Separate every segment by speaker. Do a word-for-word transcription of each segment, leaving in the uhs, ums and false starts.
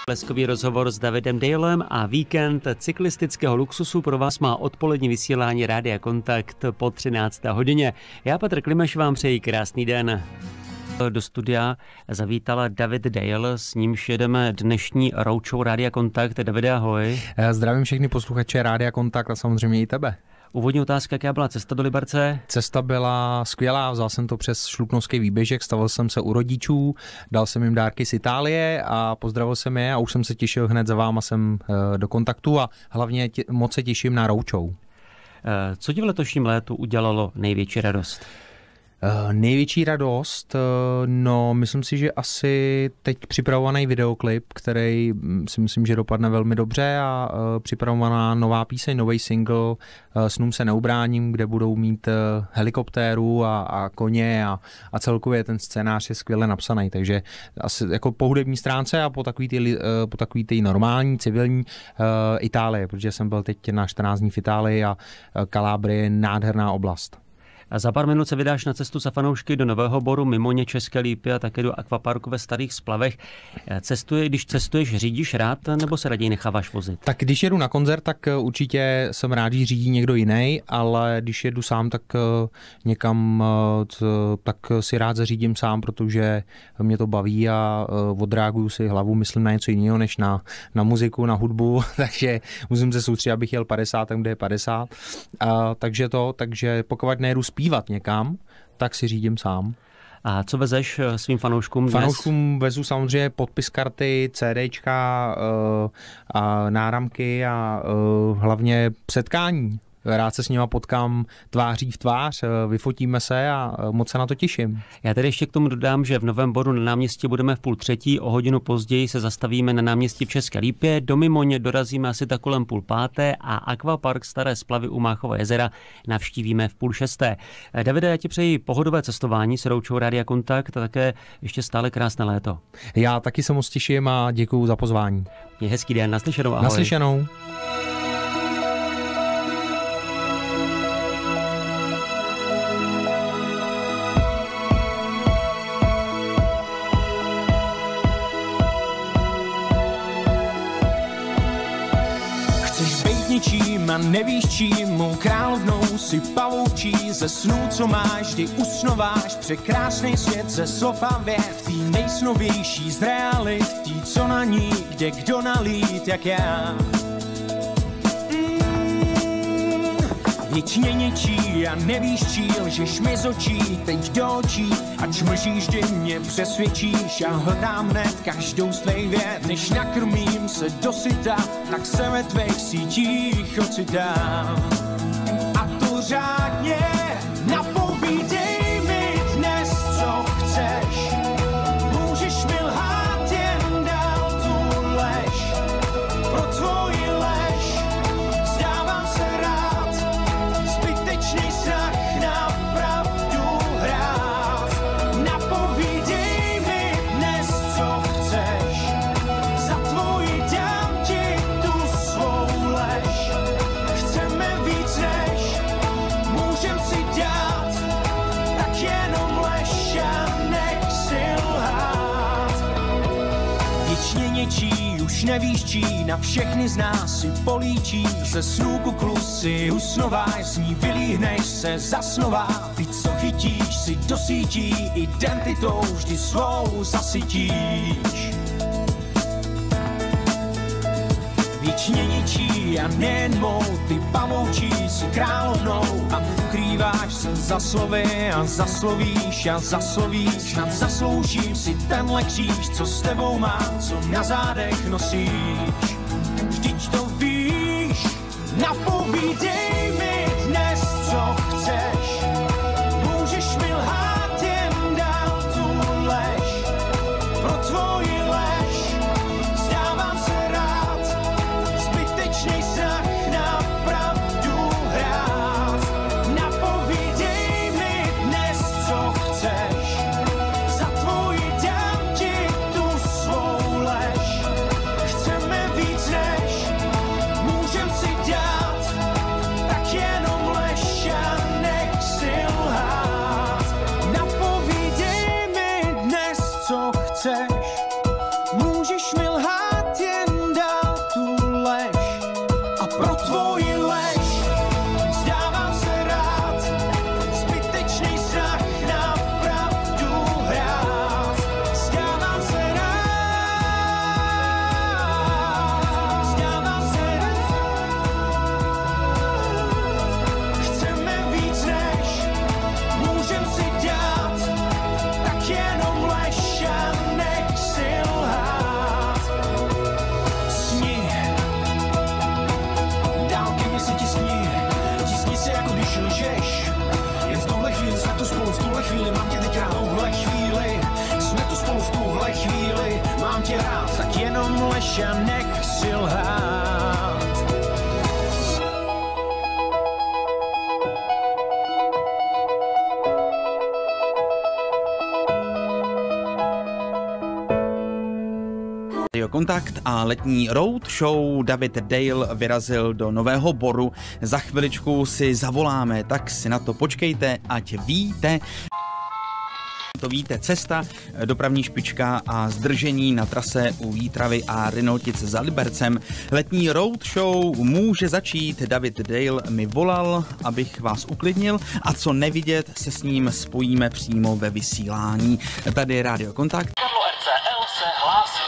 Speaker 1: Leskový rozhovor s Davidem Dalem a víkend cyklistického luxusu pro vás má odpolední vysílání Rádia Kontakt po třinácté hodině. Já, Petr Klimeš, vám přeji krásný den. Do studia zavítala David Dale, s nímž jedeme dnešní roadshow Rádia Kontakt. Davide, ahoj.
Speaker 2: Zdravím všechny posluchače Rádia Kontakt a samozřejmě i tebe.
Speaker 1: Úvodní otázka, jaká byla cesta do Liberce?
Speaker 2: Cesta byla skvělá, vzal jsem to přes Šluknovský výběžek, stavil jsem se u rodičů, dal jsem jim dárky z Itálie a pozdravil jsem je a už jsem se těšil hned za váma sem do kontaktu a hlavně tě, moc se těším na roadshow.
Speaker 1: Co ti v letošním létu udělalo největší radost?
Speaker 2: Uh, největší radost, uh, no myslím si, že asi teď připravovaný videoklip, který si myslím, že dopadne velmi dobře a uh, připravovaná nová píseň, nový single uh, Snům se neubráním, kde budou mít uh, helikoptéru a, a koně a, a celkově ten scénář je skvěle napsaný, takže asi jako po hudební stránce a po takový ty, uh, po takový ty normální, civilní uh, Itálie, protože jsem byl teď na čtrnáct dní v Itálii a uh, Kalábrie je nádherná oblast.
Speaker 1: A za pár minut se vydáš na cestu za fanoušky do Nového Boru, Mimoně, České Lípy a také do akvaparku ve Starých Splavech. Cestuje, když cestuješ, řídíš rád nebo se raději necháváš vozit?
Speaker 2: Tak když jedu na koncert, tak určitě jsem rád, že řídí někdo jiný, ale když jedu sám, tak někam tak si rád zařídím sám, protože mě to baví a odreaguju si hlavu, myslím na něco jiného než na, na muziku, na hudbu, takže musím se soustředit, abych jel padesát, tam kde je padesát. A, takže to, takže pokud nejedu zpívat někam, tak si řídím sám.
Speaker 1: A co vezeš svým fanouškům dnes?
Speaker 2: Fanouškům vezu samozřejmě podpis karty, CDčka, a náramky a hlavně setkání. Rád se s nima potkám tváří v tvář, vyfotíme se a moc se na to těším.
Speaker 1: Já tady ještě k tomu dodám, že v Novém Boru na náměstí budeme v půl třetí, o hodinu později se zastavíme na náměstí v České Lípě, do Mimoně dorazíme asi tak kolem půl páté a akvapark Staré Splavy u Máchova jezera navštívíme v půl šesté. Davide, já ti přeji pohodové cestování s roadshow Rádia Kontakt a také ještě stále krásné léto.
Speaker 2: Já taky se moc těším a děkuju za pozvání.
Speaker 1: Je hezký den, naslyšenou, ahoj.
Speaker 2: Naslyšenou.
Speaker 3: A nevíš čím, mou královnou si pavoučí, ze snů, co máš, vždy usnováš, překrásný svět ze slov a vět, tý nejsnovější z realit, tý, co na ní, kde kdo nalít, jak já. Věčně něčí a nevíš čí, lžeš mi z očí, teď do očí, ač mlžíš, kdy mě přesvědčíš a hledám hned každou z tvých vět, než nakrmím se dosyta, tak se ve tvých sítích ocitám. A to řádně napovídej mi dnes, co chceš, můžeš mi lhát jen dál tu lež, pro tvoji lež vzdávám se rád, zbytečný strach na pravdu hrát. Napovídej mi dnes, co chceš, za tvoji dám ti tu svou lež. Chceme víc než můžem si dát, tak jenom lež a nech si lhát. Věčně něčí, už nevíš čí, na všechny z nás si políčí, ze snů kuklu si usnováš, z ní vylíhneš se zasnová, ty, co chytíš, si do sítí, identitou vždy svou zasytíš. Věčně ničí a nejen mou, ty pavoučí si královnou a ukrýváš se za slovy a zaslovíš a zaslovíš, snad zasloužím si tenhle kříž, co s tebou mám, co na zádech nosíš. Vždyť to víš, napovídej mi dnes, co chceš, můžeš mi lhát jen dál tu lež, pro tvoji lež vzdávám se rád, zbytečný strach na pravdu hrát. Napovídej mi dnes, co chceš, za tvoji dám ti tu svou lež. Chceme víc než můžem si dát, tak jenom lež a nech si lhát.
Speaker 4: Radio Kontakt a letní road show. David Dale vyrazil do Nového Boru. Za chviličku si zavoláme, tak si na to počkejte, ať víte. To víte, cesta, dopravní špička a zdržení na trase u Jítravy a Rynoltic za Libercem. Letní road show může začít. David Dale mi volal, abych vás uklidnil, a co nevidět, se s ním spojíme přímo ve vysílání. Tady je Radio Kontakt.
Speaker 5: R C L se hlásí.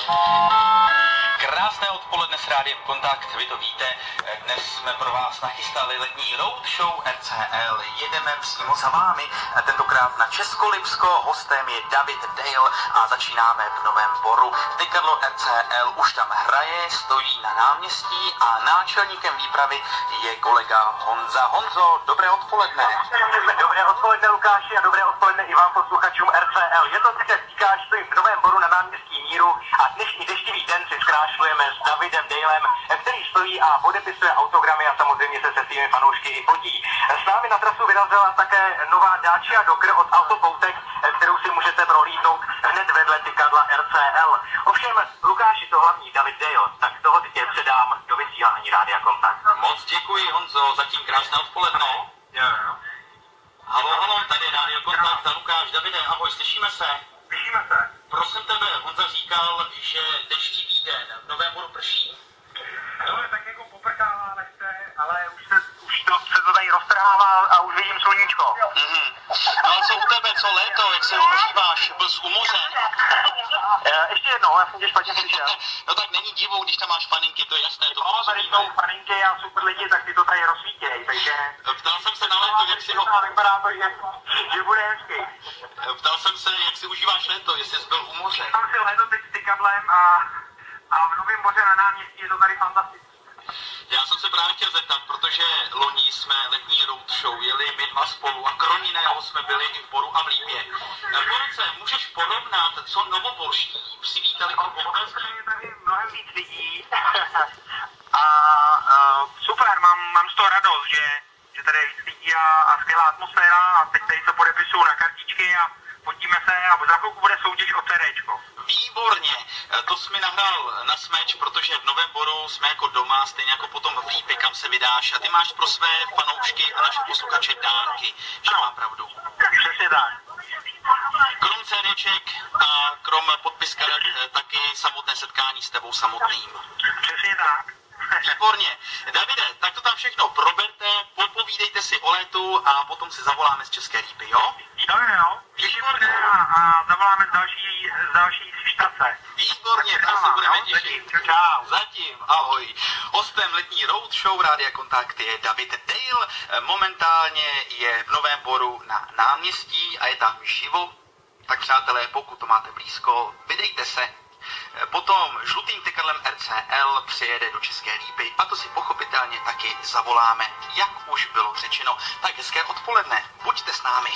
Speaker 5: Krásné odpoledne s Rádiem Kontakt, vy to víte, dnes jsme pro vás nachystali letní road show R C L, jedeme přímo za vámi, tentokrát na Českolipsko, hostem je David Dale a začínáme v Novém Boru. Tykadlo R C L už tam hraje, stojí na náměstí a náčelníkem výpravy je kolega Honza. Honzo, dobré odpoledne.
Speaker 6: Dobré odpoledne, Lukáši, a dobré odpoledne i vám, posluchačům R C L. Je to tak, jak říkáš, stojím v Novém Boru na náměstí Míru a dnešní deštivý den si zkrášlujeme s Davidem Dalem, který stojí a podepisuje autogramy a samozřejmě se se svými fanoušky i fotí. S námi na trasu vyrazila také nová Dacia Docker od Autopoutek, kterou si můžete prohlídnout hned vedle tykadla R C L. Ovšem, Lukáši, to hlavní David Dale, tak toho tě předám do vysílání Rádia Kontakt.
Speaker 5: Moc děkuji, Honzo, zatím krásné odpoledne.
Speaker 6: Jo, jo.
Speaker 5: Halo, halo, tady je Rádio Kontakt a Lukáš. Davide, ahoj, slyšíme se?
Speaker 6: Slyšíme se.
Speaker 5: Prosím tebe, Honza říkal, že deštivý den v Novém Boru prší.
Speaker 6: No, tak jako poprchává lehce, ale už se, už to, se to tady roztrhává a už vidím sluníčko.
Speaker 5: Mm-hmm. No a co u tebe, co léto, jak se užíváš, byl jsi u moře?
Speaker 6: E, ještě jednou, já jsem tě špatně slyšel.
Speaker 5: No tak není divu, když tam máš faninky, to je jasné. To
Speaker 6: No, tady jsou faninky a super lidi, tak ty to tady rozsvítěj, takže...
Speaker 5: Ptal jsem se na léto, jak si ho...
Speaker 6: Vypadá to, že, že bude hezky.
Speaker 5: Ptal jsem se, jak si užíváš léto, jestli jsi byl u moře.
Speaker 6: Tam si léto teď s tykadlem a, a v Novém Boře na náměstí je to tady fantastické.
Speaker 5: Já jsem se právě chtěl zeptat, protože loni jsme letní road show jeli my dva spolu a krom jiného jsme byli i v Boru a v Lípě. Borce, můžeš porovnat, co novoborští přivítali o Bohorské?
Speaker 6: Je tady mnohem víc lidí a uh, super, mám, mám z toho radost, že, že tady je víc lidí a, a skvělá atmosféra a teď tady se podepisují na kartičky a fotíme se a za chvilku bude soutěž o CDčko.
Speaker 5: Výborně, to jsi mi nahrál na smeč, protože v Novém Boru jsme jako doma, stejně jako potom v Lípě, kam se vydáš, a ty máš pro své fanoušky a naše posluchače dárky, že má pravdu.
Speaker 6: Přesně tak.
Speaker 5: Krom CDček a krom podpis karet taky samotné setkání s tebou samotným.
Speaker 6: Přesně tak.
Speaker 5: Výborně. Davide, tak to tam všechno proberte, popovídejte si o létu a potom si zavoláme z České Lípy, jo?
Speaker 6: Jo, jo, výborně. A, a zavoláme z další, z další štace.
Speaker 5: Výborně, tam se budeme těšit. Čau, zatím, ahoj. Hostem letní road show Rádia Kontakt je David Dale. Momentálně je v Novém Boru na náměstí a je tam živo. Tak přátelé, pokud to máte blízko, vydejte se. Potom žlutým tykadlem R C L přijede do České Lípy a to si pochopitelně taky zavoláme, jak už bylo řečeno. Tak hezké odpoledne, buďte s námi.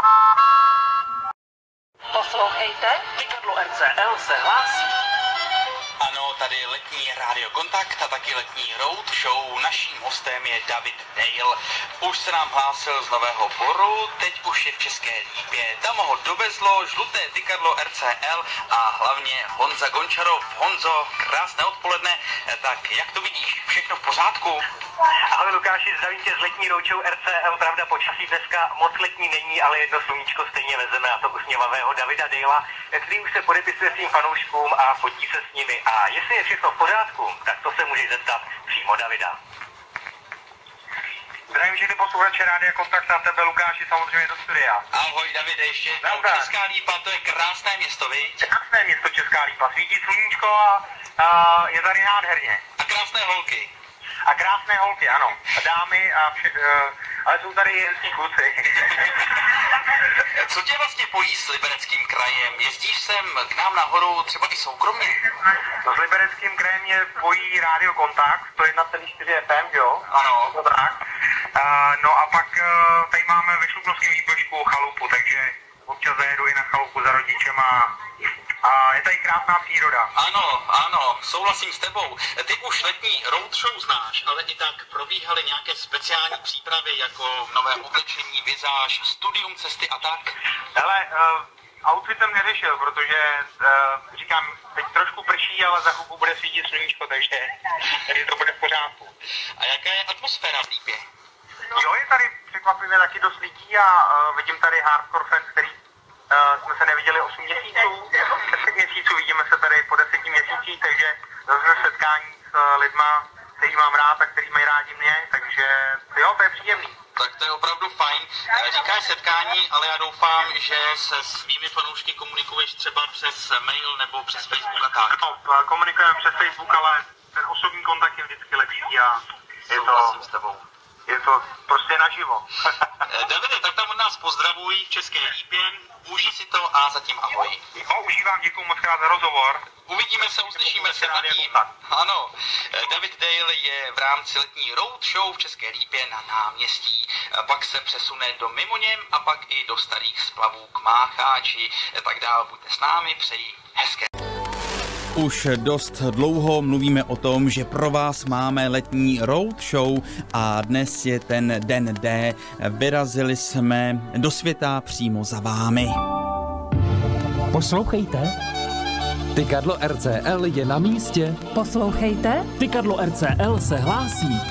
Speaker 7: Poslouchejte, tykadlo R C L se hlásí.
Speaker 5: Ano, tady letní Radio Kontakt a taky letní road show. Naším hostem je David Dale. Už se nám hlásil z Nového Boru, teď už je v České Lípě. Tam ho dovezlo žluté tykadlo R C L a hlavně Honza Gončarov. Honzo, krásné odpoledne. Tak jak to vidíš? Všechno v pořádku?
Speaker 6: Ahoj Lukáši, zdravím tě z letní roučou R C L. Pravda, počasí dneska moc letní není, ale jedno sluníčko stejně vezeme, a to usměvavého Davida Dalea, který už se podepisuje svým fanouškům a fotí se s nimi. A jestli je všechno v pořádku, tak to se můžeš zeptat přímo Davida. Zdravím všechny posluchače Rádia Kontakt na tebe, Lukáši, samozřejmě do studia.
Speaker 5: Ahoj Davide, ještě jednou. Česká Lípa, to je krásné město, viď?
Speaker 6: Krásné město Česká Lípa, svítí sluníčko a, a je tady nádherně.
Speaker 5: A krásné holky.
Speaker 6: A krásné holky, ano. A dámy, a vše, uh, ale jsou tady hezký kluci.
Speaker 5: Co tě vlastně pojí s Libereckým krajem? Jezdíš sem k nám nahoru třeba i soukromně?
Speaker 6: No, s Libereckým krajem mě pojí Rádio Kontakt, to jedna celá čtyři F M, jo?
Speaker 5: Ano.
Speaker 6: No, tak. Uh, no a pak uh, tady máme ve Šluknovském výběžku chalupu, takže občas zajedu i na chalupu za rodičem a a je tady krásná příroda.
Speaker 5: Ano, ano, souhlasím s tebou. Ty už letní roadshow znáš, ale i tak probíhaly nějaké speciální přípravy jako nové oblečení, vizáž, studium cesty a tak?
Speaker 6: Hele, uh, outfit jsem neřešil, protože uh, říkám, teď trošku prší, ale za chvilku bude svítit sluníčko, takže tady to bude v pořádku.
Speaker 5: A jaká je atmosféra v Lípě?
Speaker 6: Jo, je tady překvapivě taky dost lidí a uh, vidím tady hardcore fans, který uh, jsme se neviděli osm měsíců. deset měsíců, vidíme se tady po deseti měsících, takže zase setkání s uh, lidma, který mám rád a který mají rádi mě, takže jo, to je příjemný.
Speaker 5: Tak to je opravdu fajn. Říkáš setkání, ale já doufám, že se svými fanoušky komunikuješ třeba přes mail nebo přes Facebook a tak.
Speaker 6: No, komunikujeme přes Facebook, ale ten osobní kontakt je vždycky lepší a je to,
Speaker 5: s tebou.
Speaker 6: je to prostě naživo.
Speaker 5: Davide, tak tam od nás pozdravuj v České Lípě, užij si to a zatím ahoj.
Speaker 6: No, užívám, děkuju moc krát za rozhovor.
Speaker 5: Uvidíme se, uslyšíme se zatím. Ano, David Dale je v rámci letní roadshow v České Lípě na náměstí. Pak se přesune do Mimoněm a pak i do Starých Splavů k Mácháči. Tak dál buďte s námi, přeji hezké.
Speaker 4: Už dost dlouho mluvíme o tom, že pro vás máme letní roadshow a dnes je ten den D. Vyrazili jsme do světa přímo za vámi.
Speaker 8: Poslouchejte. Tykadlo R C L je na místě.
Speaker 9: Poslouchejte.
Speaker 8: Tykadlo R C L se hlásí.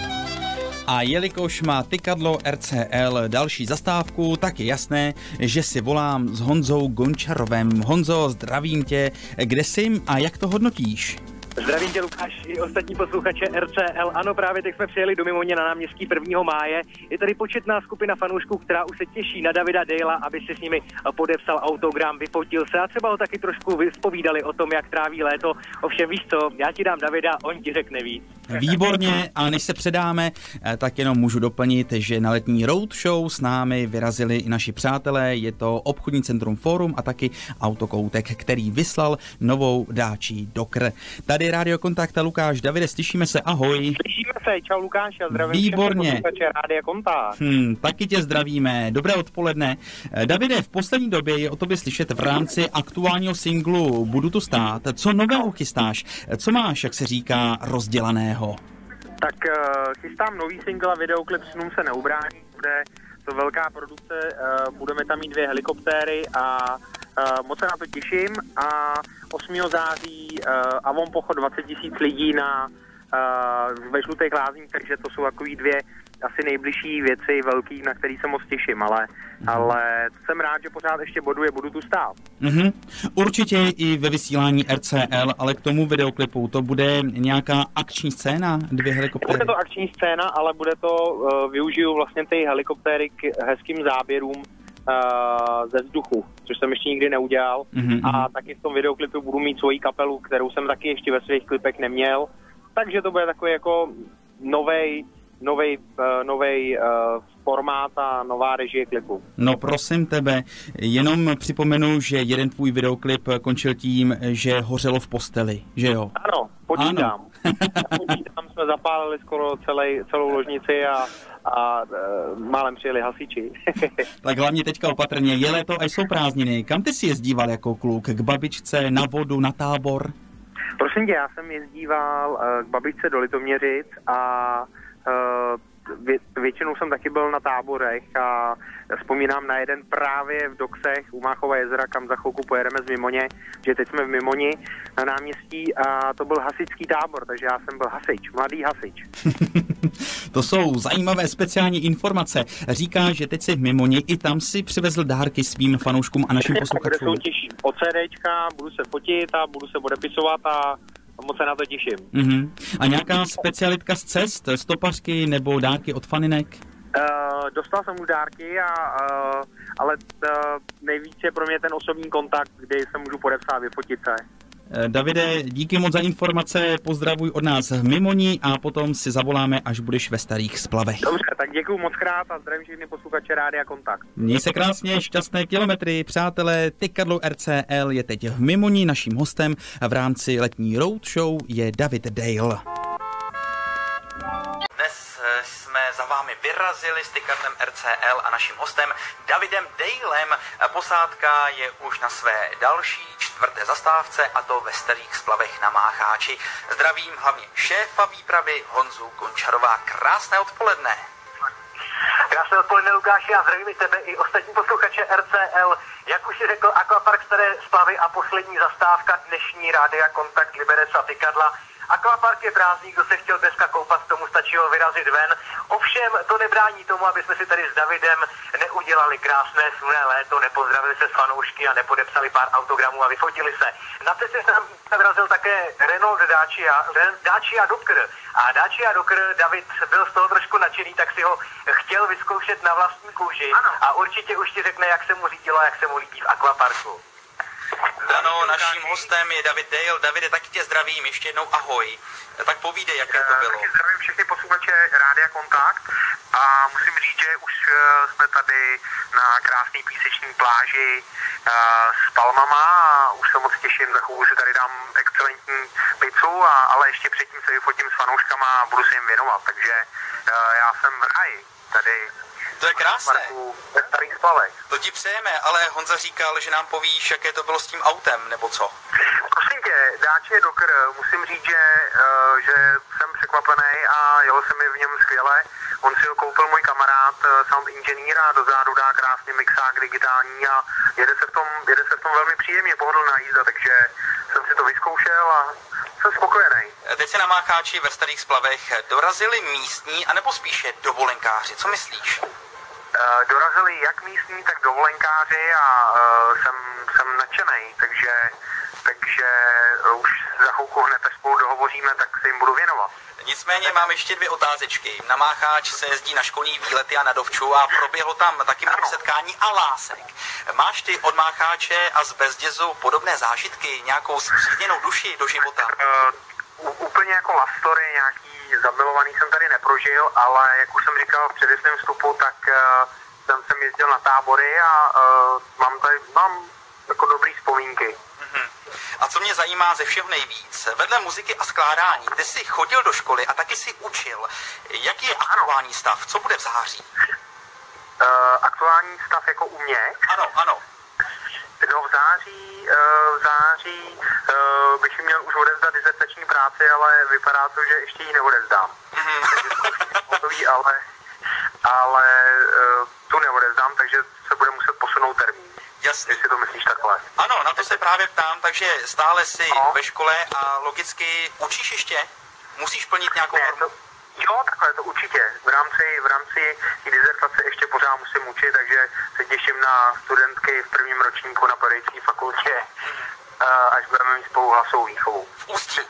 Speaker 4: A jelikož má tykadlo R C L další zastávku, tak je jasné, že si volám s Honzou Gončarovem. Honzo, zdravím tě. Kde jsi a jak to hodnotíš?
Speaker 10: Zdravím tě, Lukáš, i ostatní posluchače R C L. Ano, právě teď jsme přijeli do Mimoně na náměstí prvního máje. Je tady početná skupina fanoušků, která už se těší na Davida Dalea, aby si s nimi podepsal autogram, vyfotil se a třeba ho taky trošku vyspovídali o tom, jak tráví léto. Ovšem víš co, já ti dám Davida, on ti řekne víc.
Speaker 4: Výborně, a než se předáme, tak jenom můžu doplnit, že na letní roadshow s námi vyrazili i naši přátelé. Je to obchodní centrum Fórum a taky Autokoutek, který vyslal novou Dacia Docker. Tady Rádio Kontakt a Lukáš. Davide, slyšíme se, ahoj.
Speaker 10: Slyšíme se, čau Lukáš, a zdravím.
Speaker 4: Výborně.
Speaker 10: Všechny Rádio Kontakt.
Speaker 4: Hmm, taky tě zdravíme, dobré odpoledne. Davide, v poslední době je o tobě slyšet v rámci aktuálního singlu Budu tu stát. Co nového chystáš? Co máš, jak se říká, rozdělaného?
Speaker 10: Tak uh, chystám nový single a videoklip Snům se neubrání. Bude to velká produkce, uh, budeme tam mít dvě helikoptéry a uh, moc se na to těším. A osmého září uh, Avon pochod dvacet tisíc lidí na uh, ve Žlutých lázních, takže to jsou takový dvě asi nejbližší věci velký, na který se moc těším, ale, mm. ale jsem rád, že pořád ještě boduje, budu tu stát.
Speaker 4: Mm-hmm. Určitě i ve vysílání R C L, ale k tomu videoklipu to bude nějaká akční scéna, dvě helikoptéry?
Speaker 10: Bude to akční scéna, ale bude to, uh, využiju vlastně ty helikoptéry k hezkým záběrům uh, ze vzduchu, což jsem ještě nikdy neudělal. Mm-hmm. A taky v tom videoklipu budu mít svoji kapelu, kterou jsem taky ještě ve svých klipech neměl, takže to bude takový jako novej novej, uh, novej uh, formát a nová režie klipu.
Speaker 4: No prosím tebe, jenom připomenu, že jeden tvůj videoklip končil tím, že hořelo v posteli, že jo?
Speaker 10: Ano, počítám. Ano. počítám, jsme zapálili skoro celej, celou ložnici a, a uh, málem přijeli hasiči.
Speaker 4: Tak hlavně teďka opatrně, je léto a jsou prázdniny. Kam ty si jezdíval jako kluk? K babičce, na vodu, na tábor?
Speaker 10: Prosím tě, já jsem jezdíval uh, k babičce do Litoměřic a Uh, vě, většinou jsem taky byl na táborech a vzpomínám na jeden právě v Doksech u Máchova jezera, kam za chvilku pojedeme z Mimoně, že teď jsme v Mimoni na náměstí a to byl hasičský tábor, takže já jsem byl hasič, mladý hasič.
Speaker 4: To jsou zajímavé speciální informace. Říká, že teď jsi v Mimoni, i tam si přivezl dárky svým fanouškům a našim posluchačům.
Speaker 10: Bude soutěž o CDčka, budu se fotit a budu se podepisovat a moc se na to těším.
Speaker 4: Uh-huh. A nějaká specialitka z cest, stopařky nebo dárky od faninek?
Speaker 10: Uh, dostal jsem už dárky, a, uh, ale uh, nejvíc je pro mě ten osobní kontakt, kdy se můžu podepsat a vyfotit se.
Speaker 4: Davide, díky moc za informace, pozdravuj od nás v Mimoni a potom si zavoláme, až budeš ve Starých Splavech.
Speaker 10: Dobře, tak děkuju moc krát a zdravím všechny posluchače Rádia Kontakt.
Speaker 4: Měj se krásně, šťastné kilometry, přátelé, Tykadlo R C L je teď v Mimoni, naším hostem v rámci letní roadshow je David Dale.
Speaker 5: Dnes jsme za vámi vyrazili s Tykadlem R C L a naším hostem Davidem Dalem. Posádka je už na své další čtvrté čtvrté zastávce, a to ve Starých Splavech na Mácháči. Zdravím hlavně šéfa výpravy Honzu Končarová. Krásné odpoledne.
Speaker 6: Krásné odpoledne, Lukáši, a zdravím i tebe i ostatní posluchače R C L. Jak už si řekl, Aquapark Staré Splavy a poslední zastávka dnešní Rádia Kontakt Liberec a Tykadla. Aquapark je prázdný, kdo se chtěl dneska koupat, tomu stačilo vyrazit ven. Ovšem to nebrání tomu, aby jsme si tady s Davidem neudělali krásné slunné léto, nepozdravili se s fanoušky a nepodepsali pár autogramů a vyfotili se. Na cestě se nám vyrazil také Renault Dacia, Dacia Duker. A Dacia Duker, David byl z toho trošku nadšený, tak si ho chtěl vyzkoušet na vlastní kůži. Ano. A určitě už ti řekne, jak se mu řídilo a jak se mu líbí v Aquaparku.
Speaker 5: Ano, naším hostem je David Dale. Davide, taky tě zdravím, ještě jednou ahoj. Tak povídej, jaké to bylo.
Speaker 10: Taky zdravím všechny posluchače Rádia Kontakt a musím říct, že už jsme tady na krásné píseční pláži s palmama a už se moc těším, za chvíli si tady dám excelentní pizzu, a, ale ještě předtím se vyfotím s fanouškama a budu se jim věnovat, takže já jsem v ráji tady.
Speaker 5: To je krásné.
Speaker 10: Ve Starých Splavech.
Speaker 5: To ti přejeme, ale Honza říkal, že nám povíš, jaké to bylo s tím autem, nebo co?
Speaker 10: Prosím tě, Dacia Duker, musím říct, že, uh, že jsem překvapený a jelo se mi v něm skvěle. On si ho koupil můj kamarád, sound inženýr, a dozadu dá krásně mixák digitální a jede se v tom, jede se v tom velmi příjemně, pohodlná jízda, takže jsem si to vyzkoušel a jsem spokojený.
Speaker 5: Teď se na Mácháči ve Starých Splavech dorazili místní, anebo spíše dovolenkáři, co myslíš?
Speaker 10: Uh, dorazili jak místní, tak dovolenkáři a uh, jsem, jsem nadšenej, takže, takže už za chvilku hned, až spolu dohovoříme, tak se jim budu věnovat.
Speaker 5: Nicméně mám ještě dvě otázečky. Na Mácháč se jezdí na školní výlety a na dovču a proběhlo tam taky mnoho setkání a lásek. Máš ty od Mácháče a z Bezdězu podobné zážitky, nějakou zpřízněnou duši do života?
Speaker 10: Uh, úplně jako love story, nějaký zamilovaný jsem tady neprožil, ale jak už jsem říkal v předešlém vstupu, tak uh, jsem sem jezdil na tábory a uh, mám tady mám jako dobrý vzpomínky.
Speaker 5: Mm-hmm. A co mě zajímá ze všeho nejvíc, vedle muziky a skládání, ty jsi chodil do školy a taky si učil. Jaký je aktuální stav? Co bude v září?
Speaker 10: Uh, aktuální stav jako u mě?
Speaker 5: Ano, ano.
Speaker 10: No v září, uh, v září uh, bych měl už odevzdat dizertační práci, ale vypadá to, že ještě ji neodevzdám.
Speaker 5: Mm-hmm.
Speaker 10: Takže ale, ale uh, tu neodevzdám, takže se bude muset posunout termín.
Speaker 5: Jasně.
Speaker 10: Jestli to myslíš takhle.
Speaker 5: Ano, na to se právě ptám, takže stále jsi
Speaker 10: no.
Speaker 5: ve škole a logicky učíš ještě? Musíš plnit nějakou
Speaker 10: ne,
Speaker 5: normu?
Speaker 10: To, jo, takhle, to určitě. V rámci, v rámci dizertace ještě pořád musím učit, takže se těším na studentky v prvním ročníku na pedagogické fakultě, mm-hmm. až budeme mít spolu hlasovou výchovu.
Speaker 5: V Ústí?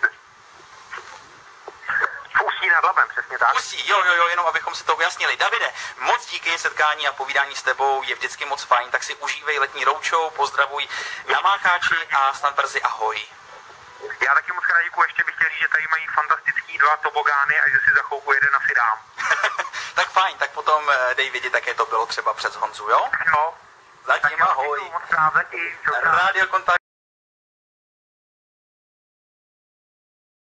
Speaker 10: V Ústí nad Labem, přesně tak.
Speaker 5: V Ústí, jo, jo, jo, jenom abychom si to ujasnili. Davide, moc díky, setkání a povídání s tebou je vždycky moc fajn, tak si užívej letní roadshow, pozdravuj na Mácháči a snad brzy ahoj.
Speaker 10: Já taky moc krát děkuji, ještě bych chtěl říct, že tady mají fantastický dva tobogány a že si za chvilku jeden asi dám.
Speaker 5: Tak fajn, tak potom dej vidět, jaké to bylo třeba přes Honzu, jo?
Speaker 10: Jo.
Speaker 5: Zatím ahoj.
Speaker 10: Moc krát, zatím.
Speaker 5: Rádio Kontakt.